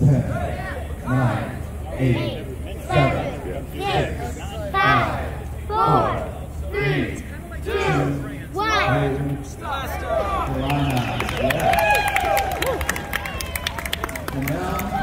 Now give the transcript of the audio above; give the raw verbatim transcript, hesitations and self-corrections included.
ten, nine, eight, seven, six, five, four, three, two, one. Line out. Yeah. And now